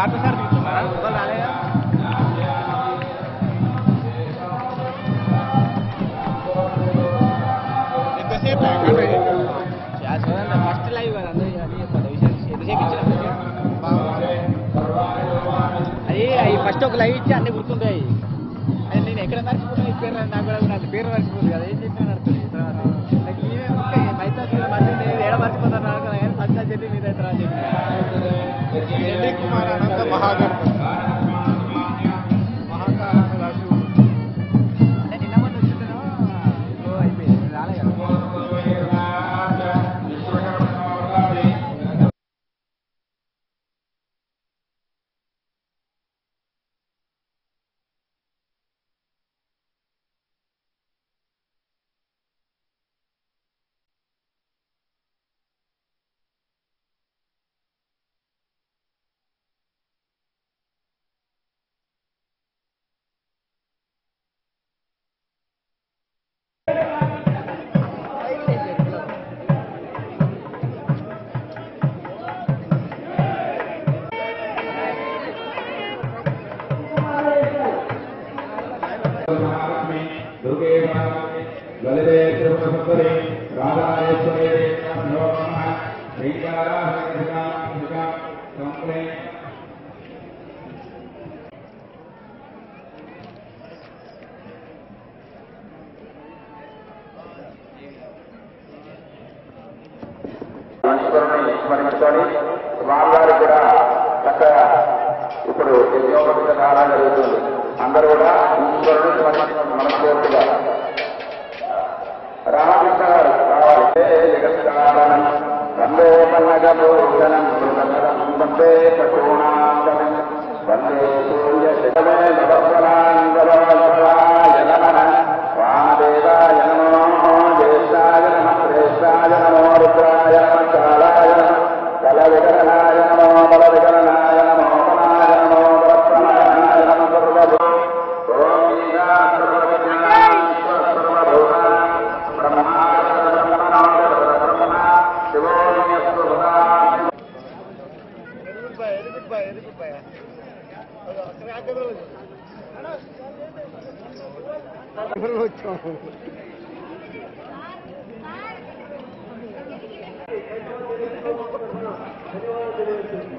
Doctor sir తీసుకున్నారా రాలేదా ఎంతసేపు ఫస్ట్ లైవ్ కదా అందరూ ఎంతసేపు ఇచ్చిన అవి ఫస్ట్ ఒక లైవ్ ఇచ్చి అన్నీ గుర్తుంటాయి అది నేను ఎక్కడ మర్చిపోతున్నా పేరు నాకు కూడా నాకు పేరు మర్చిపోతుంది కదా ఏం చెప్పినా నడుస్తుంది తర్వాత నాకు ఈవే ఉంటాయి మైతాసి మళ్ళీ నేను ఏడ మర్చిపోతాను అనుకున్నా కానీ ఫస్ట్ అని చెప్పి మీద అని చెప్పి కుమార్ అనంత మహాగణపతి అంటే నిన్న మొన్న వచ్చిందో అయిపోయింది రాలే కదా స్మరించుకొని స్వామివారు కూడా చక్కగా ఇప్పుడు యజ్ఞోపేత చాలా జరుగుతుంది. అందరూ కూడా ఈశ్వరుడు స్మరించుకొని మనస్ఫూర్తిగా రామకృష్ణ గారు రావాలి. జగత్కారణం వందే పన్నగభూషణం వందే పశూనాశనం వందే సూర్య శివమే నవస్వరాంగరాయ నమః వామదేవాయ నమో జ్యేష్ఠాయ నమః శ్రేష్ఠాయ నమో రుద్రాయ నమః కాళాయ నమః కలవికరణాయ నమో బలవికరణాయ నమో పనాయ నమో బలప్రణాయ నమః సర్వభూ ఓం వచ్చాము